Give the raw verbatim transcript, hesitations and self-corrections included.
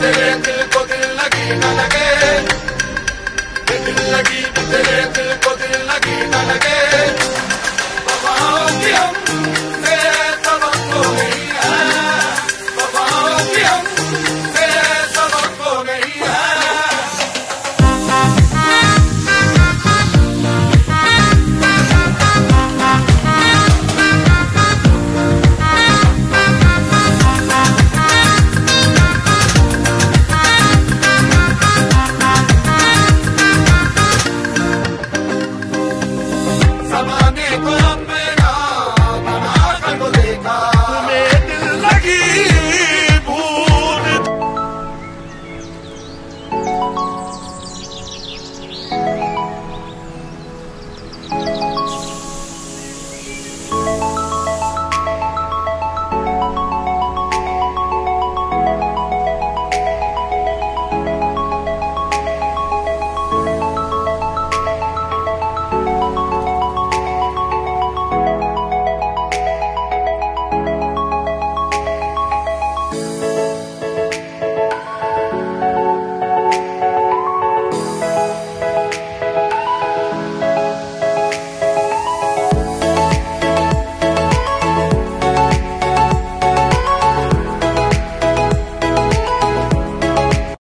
तेरे दिल को दिल लगी न लगे, दिल लगी तेरे दिल को दिल लगी न लगे, बाबा आओ कि हम